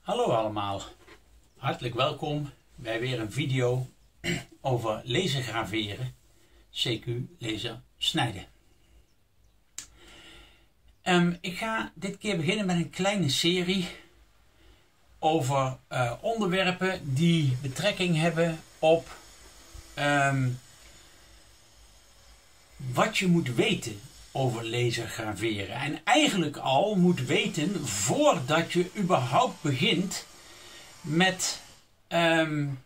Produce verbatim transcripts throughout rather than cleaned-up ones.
Hallo allemaal, hartelijk welkom bij weer een video over laser graveren, C Q laser snijden. Um, ik ga dit keer beginnen met een kleine serie over uh, onderwerpen die betrekking hebben op um, wat je moet weten over laser graveren. En eigenlijk al moet weten voordat je überhaupt begint met um,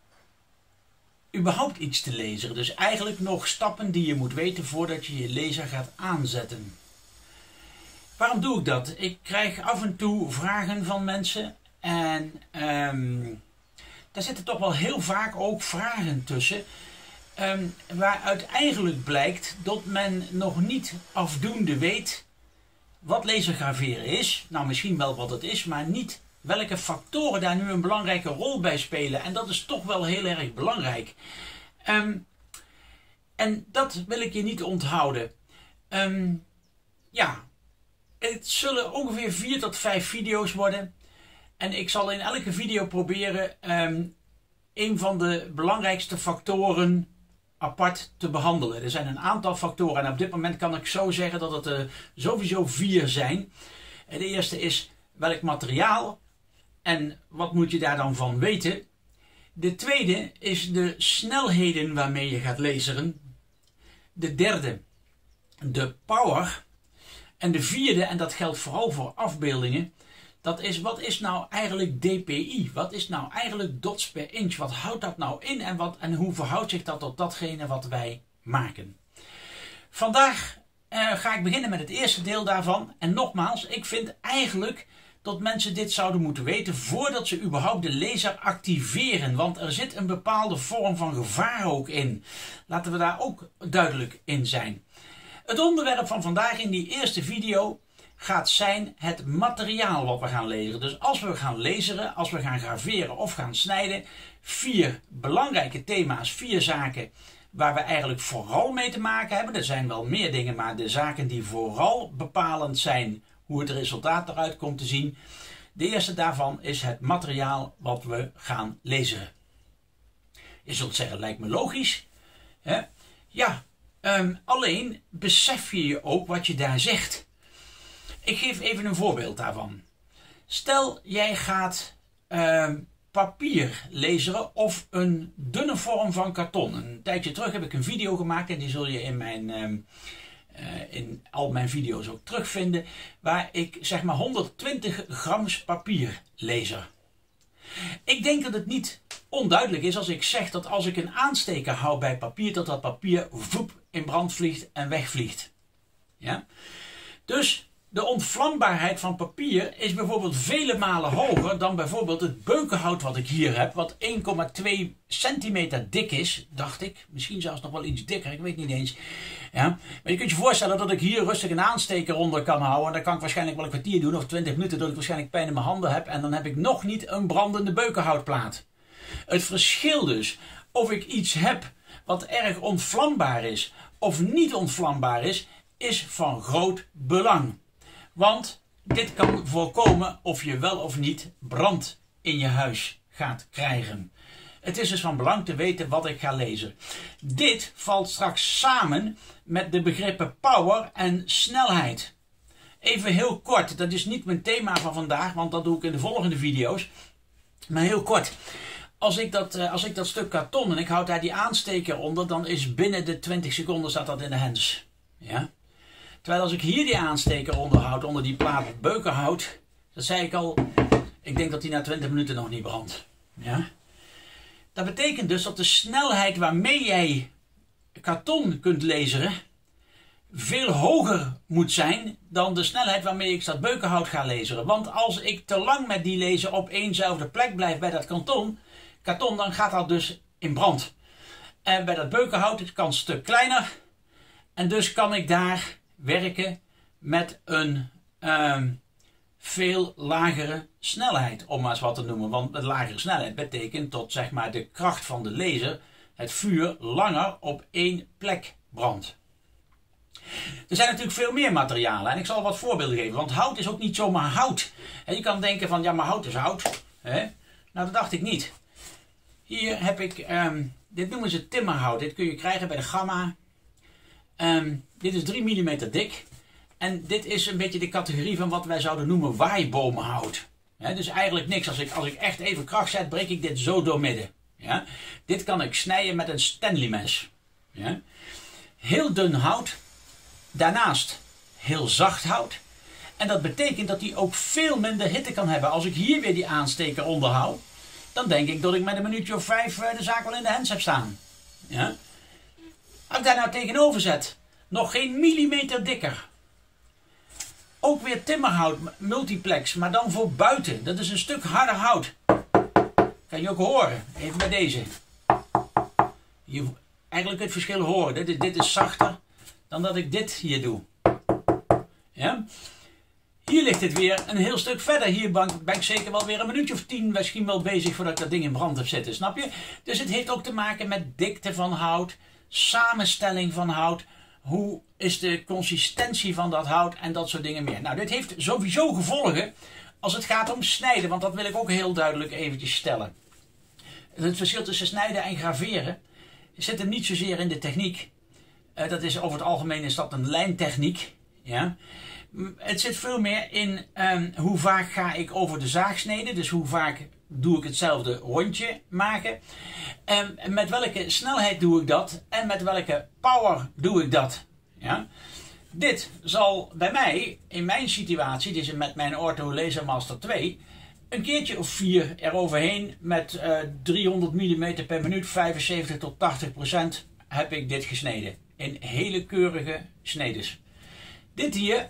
überhaupt iets te laseren. Dus eigenlijk nog stappen die je moet weten voordat je je laser gaat aanzetten. Waarom doe ik dat? Ik krijg af en toe vragen van mensen en um, daar zitten toch wel heel vaak ook vragen tussen. Um, waaruit eigenlijk blijkt dat men nog niet afdoende weet wat lasergraveren is. Nou, misschien wel wat het is, maar niet welke factoren daar nu een belangrijke rol bij spelen. En dat is toch wel heel erg belangrijk. Um, en dat wil ik je niet onthouden. Um, ja, het zullen ongeveer vier tot vijf video's worden. En ik zal in elke video proberen um, een van de belangrijkste factoren apart te behandelen. Er zijn een aantal factoren en op dit moment kan ik zo zeggen dat het er sowieso vier zijn. De eerste is welk materiaal en wat moet je daar dan van weten. De tweede is de snelheden waarmee je gaat laseren. De derde, de power. En de vierde, en dat geldt vooral voor afbeeldingen, dat is wat is nou eigenlijk D P I? Wat is nou eigenlijk dots per inch? Wat houdt dat nou in en, wat, en hoe verhoudt zich dat tot datgene wat wij maken? Vandaag uh, ga ik beginnen met het eerste deel daarvan. En nogmaals, ik vind eigenlijk dat mensen dit zouden moeten weten voordat ze überhaupt de laser activeren. Want er zit een bepaalde vorm van gevaar ook in. Laten we daar ook duidelijk in zijn. Het onderwerp van vandaag in die eerste video gaat zijn het materiaal wat we gaan laseren. Dus als we gaan laseren, als we gaan graveren of gaan snijden, vier belangrijke thema's, vier zaken waar we eigenlijk vooral mee te maken hebben. Er zijn wel meer dingen, maar de zaken die vooral bepalend zijn hoe het resultaat eruit komt te zien. De eerste daarvan is het materiaal wat we gaan laseren. Je zult zeggen, lijkt me logisch. Hè? Ja, um, alleen besef je je ook wat je daar zegt. Ik geef even een voorbeeld daarvan. Stel jij gaat uh, papier laseren of een dunne vorm van karton. Een tijdje terug heb ik een video gemaakt en die zul je in, mijn, uh, uh, in al mijn video's ook terugvinden. Waar ik zeg maar honderdtwintig grams papier laser. Ik denk dat het niet onduidelijk is als ik zeg dat als ik een aansteker hou bij papier, dat dat papier voep in brand vliegt en wegvliegt. Ja? Dus de ontvlambaarheid van papier is bijvoorbeeld vele malen hoger dan bijvoorbeeld het beukenhout wat ik hier heb, wat één komma twee centimeter dik is, dacht ik. Misschien zelfs nog wel iets dikker, ik weet niet eens. Ja. Maar je kunt je voorstellen dat ik hier rustig een aansteker onder kan houden. En dan kan ik waarschijnlijk wel een kwartier doen of twintig minuten, dat ik waarschijnlijk pijn in mijn handen heb. En dan heb ik nog niet een brandende beukenhoutplaat. Het verschil dus of ik iets heb wat erg ontvlambaar is of niet ontvlambaar is, is van groot belang. Want dit kan voorkomen of je wel of niet brand in je huis gaat krijgen. Het is dus van belang te weten wat ik ga laseren. Dit valt straks samen met de begrippen power en snelheid. Even heel kort, dat is niet mijn thema van vandaag, want dat doe ik in de volgende video's. Maar heel kort. Als ik dat, als ik dat stuk karton en ik houd daar die aansteker onder, dan is binnen de twintig seconden staat dat in de hands. Ja? Terwijl als ik hier die aansteker onderhoud, onder die plaat beukenhout, dat zei ik al, ik denk dat die na twintig minuten nog niet brandt. Ja? Dat betekent dus dat de snelheid waarmee jij karton kunt laseren veel hoger moet zijn dan de snelheid waarmee ik dat beukenhout ga laseren. Want als ik te lang met die laser op éénzelfde plek blijf bij dat karton, karton dan gaat dat dus in brand. En bij dat beukenhout is de kans een stuk kleiner en dus kan ik daar werken met een um, veel lagere snelheid, om maar eens wat te noemen. Want een lagere snelheid betekent dat zeg maar, de kracht van de laser, het vuur, langer op één plek brandt. Er zijn natuurlijk veel meer materialen en ik zal wat voorbeelden geven, want hout is ook niet zomaar hout. En je kan denken van, ja, maar hout is hout. Hè? Nou, dat dacht ik niet. Hier heb ik, um, dit noemen ze timmerhout. Dit kun je krijgen bij de Gamma. Um, dit is drie millimeter dik. En dit is een beetje de categorie van wat wij zouden noemen waaibomenhout. He, dus eigenlijk niks. Als ik, als ik echt even kracht zet, breek ik dit zo doormidden. Ja? Dit kan ik snijden met een Stanley mes. Ja? Heel dun hout. Daarnaast heel zacht hout. En dat betekent dat hij ook veel minder hitte kan hebben. Als ik hier weer die aansteker onderhoud, dan denk ik dat ik met een minuutje of vijf de zaak wel in de hens heb staan. Ja? Als ik daar nou tegenover zet, nog geen millimeter dikker. Ook weer timmerhout, multiplex, maar dan voor buiten. Dat is een stuk harder hout. Kan je ook horen, even bij deze. Je eigenlijk het verschil horen. Dit is, dit is zachter dan dat ik dit hier doe. Ja? Hier ligt het weer een heel stuk verder. Hier ben ik zeker wel weer een minuutje of tien misschien wel bezig voordat ik dat ding in brand heb zitten. Snap je? Dus het heeft ook te maken met dikte van hout, samenstelling van hout. Hoe is de consistentie van dat hout en dat soort dingen meer. Nou, dit heeft sowieso gevolgen als het gaat om snijden. Want dat wil ik ook heel duidelijk eventjes stellen. Het verschil tussen snijden en graveren zit hem niet zozeer in de techniek. Uh, dat is over het algemeen is dat een lijntechniek. Ja? Het zit veel meer in um, hoe vaak ga ik over de zaag snijden. Dus hoe vaak doe ik hetzelfde rondje maken. Um, met welke snelheid doe ik dat. En met welke power doe ik dat. Ja? Dit zal bij mij, in mijn situatie, dus met mijn Ortho Laser Master twee, een keertje of vier eroverheen met uh, driehonderd millimeter per minuut, vijfenzeventig tot tachtig procent heb ik dit gesneden. In hele keurige snedes. Dit hier,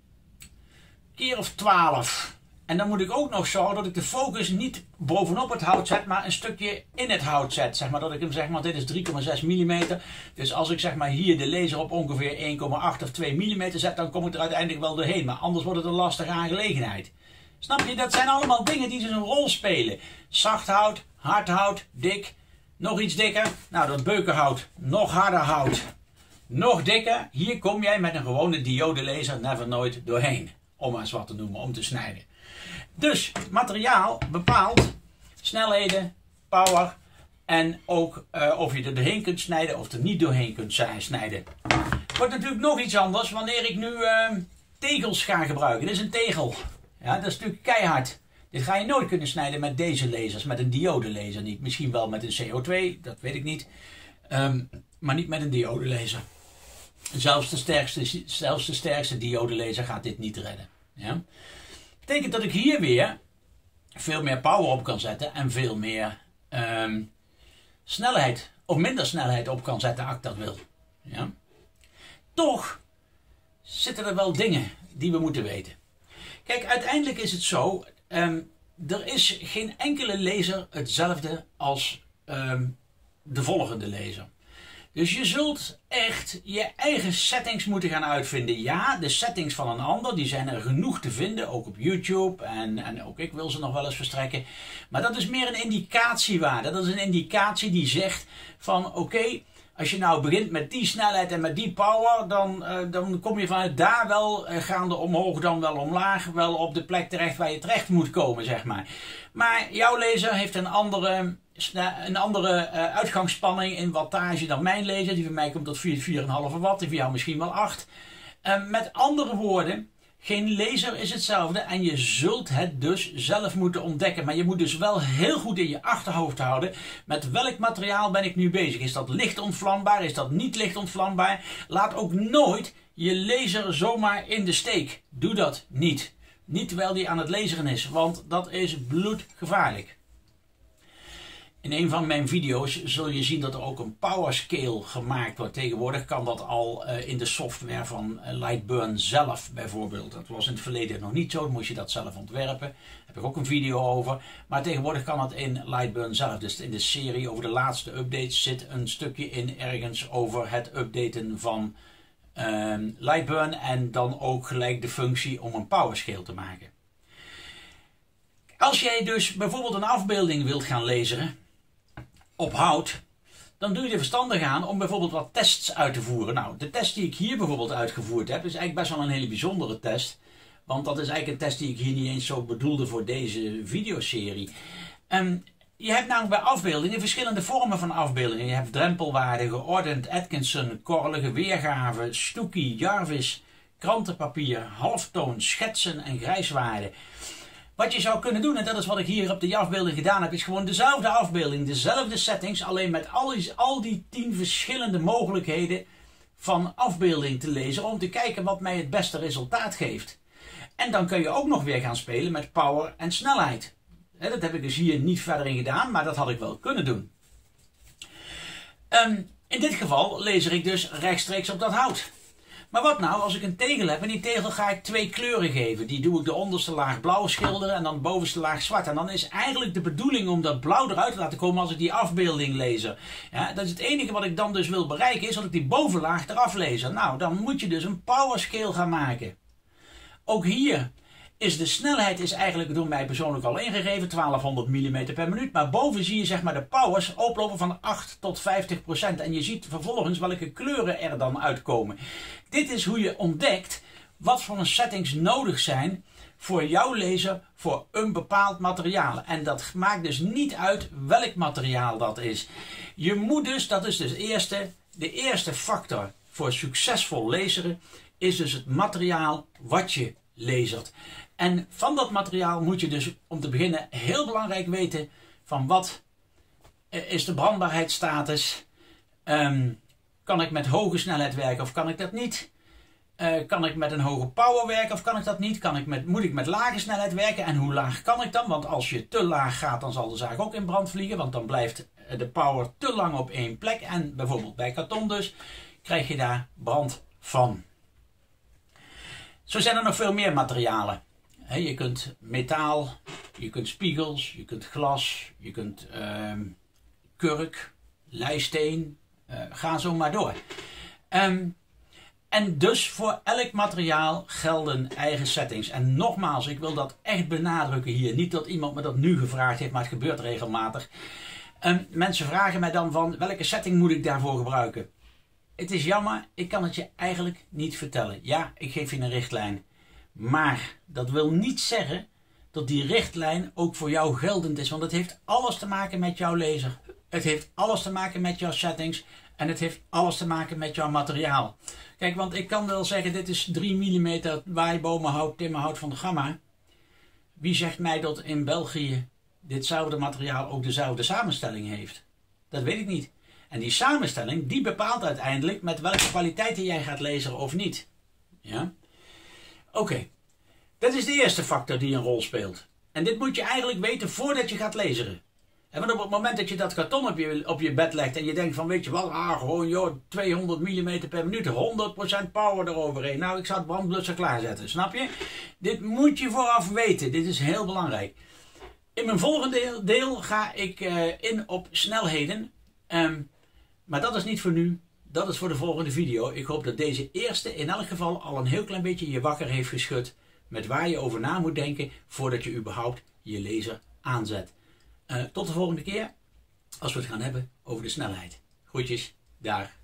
keer of twaalf. En dan moet ik ook nog zorgen dat ik de focus niet bovenop het hout zet, maar een stukje in het hout zet. Zeg maar dat ik hem zeg maar, dit is drie komma zes millimeter. Dus als ik zeg maar hier de laser op ongeveer één komma acht of twee millimeter zet, dan kom ik er uiteindelijk wel doorheen. Maar anders wordt het een lastige aangelegenheid. Snap je? Dat zijn allemaal dingen die dus een rol spelen. Zacht hout, hard hout, dik, nog iets dikker. Nou, dat beukenhout, nog harder hout, nog dikker. Hier kom jij met een gewone diode laser never nooit doorheen. Om maar eens wat te noemen, om te snijden. Dus materiaal bepaalt snelheden, power en ook uh, of je er doorheen kunt snijden of er niet doorheen kunt snijden. Het wordt natuurlijk nog iets anders wanneer ik nu uh, tegels ga gebruiken. Dit is een tegel. Ja, dat is natuurlijk keihard. Dit ga je nooit kunnen snijden met deze lasers, met een diode laser niet. Misschien wel met een C O twee, dat weet ik niet. Um, maar niet met een diode laser. Zelfs de sterkste, zelfs de sterkste diode laser gaat dit niet redden. Ja? Dat betekent dat ik hier weer veel meer power op kan zetten en veel meer um, snelheid of minder snelheid op kan zetten als ik dat wil. Ja? Toch zitten er wel dingen die we moeten weten. Kijk, uiteindelijk is het zo, um, er is geen enkele laser hetzelfde als um, de volgende laser. Dus je zult echt je eigen settings moeten gaan uitvinden. Ja, de settings van een ander, die zijn er genoeg te vinden, ook op YouTube. En, en ook ik wil ze nog wel eens verstrekken. Maar dat is meer een indicatiewaarde. Dat is een indicatie die zegt van oké, okay, als je nou begint met die snelheid en met die power, dan, uh, dan kom je vanuit daar wel uh, gaande omhoog, dan wel omlaag, wel op de plek terecht waar je terecht moet komen, zeg maar. Maar jouw laser heeft een andere, een andere uh, uitgangsspanning in wattage dan mijn laser. Die van mij komt tot vier, vier komma vijf watt, die van jou misschien wel acht. Uh, met andere woorden, geen laser is hetzelfde en je zult het dus zelf moeten ontdekken. Maar je moet dus wel heel goed in je achterhoofd houden met welk materiaal ben ik nu bezig. Is dat licht ontvlambaar? Is dat niet licht ontvlambaar? Laat ook nooit je laser zomaar in de steek. Doe dat niet. Niet terwijl die aan het laseren is, want dat is bloedgevaarlijk. In een van mijn video's zul je zien dat er ook een power scale gemaakt wordt. Tegenwoordig kan dat al uh, in de software van uh, Lightburn zelf bijvoorbeeld. Dat was in het verleden nog niet zo, dan moest je dat zelf ontwerpen. Daar heb ik ook een video over. Maar tegenwoordig kan dat in Lightburn zelf. Dus in de serie over de laatste updates zit een stukje in ergens over het updaten van uh, Lightburn. En dan ook gelijk de functie om een power scale te maken. Als jij dus bijvoorbeeld een afbeelding wilt gaan laseren op hout, dan doe je er verstandig aan om bijvoorbeeld wat tests uit te voeren. Nou, de test die ik hier bijvoorbeeld uitgevoerd heb, is eigenlijk best wel een hele bijzondere test. Want dat is eigenlijk een test die ik hier niet eens zo bedoelde voor deze videoserie. Um, je hebt namelijk bij afbeeldingen verschillende vormen van afbeeldingen. Je hebt drempelwaarde, geordend, Atkinson, korrelige weergave, Stoekie, Jarvis, krantenpapier, halftoon, schetsen en grijswaarde. Wat je zou kunnen doen, en dat is wat ik hier op de afbeelding gedaan heb, is gewoon dezelfde afbeelding, dezelfde settings, alleen met al die, al die tien verschillende mogelijkheden van afbeelding te lezen, om te kijken wat mij het beste resultaat geeft. En dan kun je ook nog weer gaan spelen met power en snelheid. Dat heb ik dus hier niet verder in gedaan, maar dat had ik wel kunnen doen. Um, in dit geval lezer ik dus rechtstreeks op dat hout. Maar wat nou als ik een tegel heb en die tegel ga ik twee kleuren geven. Die doe ik de onderste laag blauw schilderen en dan de bovenste laag zwart. En dan is eigenlijk de bedoeling om dat blauw eruit te laten komen als ik die afbeelding lezer. Ja, dat is het enige wat ik dan dus wil bereiken, is dat ik die bovenlaag eraf lezer. Nou, dan moet je dus een power scale gaan maken. Ook hier is de snelheid is eigenlijk door mij persoonlijk al ingegeven, twaalfhonderd millimeter per minuut. Maar boven zie je zeg maar de powers oplopen van acht tot vijftig procent. En je ziet vervolgens welke kleuren er dan uitkomen. Dit is hoe je ontdekt wat voor settings nodig zijn voor jouw lezer voor een bepaald materiaal. En dat maakt dus niet uit welk materiaal dat is. Je moet dus, dat is dus de eerste, de eerste factor voor succesvol lezeren, is dus het materiaal wat je lezert. En van dat materiaal moet je dus om te beginnen heel belangrijk weten van wat is de brandbaarheidsstatus. Um, kan ik met hoge snelheid werken of kan ik dat niet? Uh, kan ik met een hoge power werken of kan ik dat niet? Kan ik met, moet ik met lage snelheid werken en hoe laag kan ik dan? Want als je te laag gaat, dan zal de zaag ook in brand vliegen, want dan blijft de power te lang op één plek. En bijvoorbeeld bij karton dus, krijg je daar brand van. Zo zijn er nog veel meer materialen. He, je kunt metaal, je kunt spiegels, je kunt glas, je kunt uh, kurk, leisteen, uh, ga zo maar door. Um, en dus voor elk materiaal gelden eigen settings. En nogmaals, ik wil dat echt benadrukken hier. Niet dat iemand me dat nu gevraagd heeft, maar het gebeurt regelmatig. Um, mensen vragen mij dan van welke setting moet ik daarvoor gebruiken. Het is jammer, ik kan het je eigenlijk niet vertellen. Ja, ik geef je een richtlijn. Maar dat wil niet zeggen dat die richtlijn ook voor jou geldend is. Want het heeft alles te maken met jouw lezer. Het heeft alles te maken met jouw settings. En het heeft alles te maken met jouw materiaal. Kijk, want ik kan wel zeggen, dit is drie millimeter waaibomenhout, timmerhout van de Gamma. Wie zegt mij dat in België ditzelfde materiaal ook dezelfde samenstelling heeft? Dat weet ik niet. En die samenstelling, die bepaalt uiteindelijk met welke kwaliteiten jij gaat lezen of niet. Ja? Oké, okay. Dat is de eerste factor die een rol speelt. En dit moet je eigenlijk weten voordat je gaat lezen. En want op het moment dat je dat karton op je, op je bed legt en je denkt van weet je wat, ah, gewoon joh, tweehonderd millimeter per minuut, honderd procent power eroverheen. Nou, ik zou het brandblusser klaarzetten, snap je? Dit moet je vooraf weten, dit is heel belangrijk. In mijn volgende deel, deel ga ik uh, in op snelheden. Um, maar dat is niet voor nu, dat is voor de volgende video. Ik hoop dat deze eerste in elk geval al een heel klein beetje je wakker heeft geschud met waar je over na moet denken voordat je überhaupt je laser aanzet. Uh, tot de volgende keer als we het gaan hebben over de snelheid. Groetjes, daar.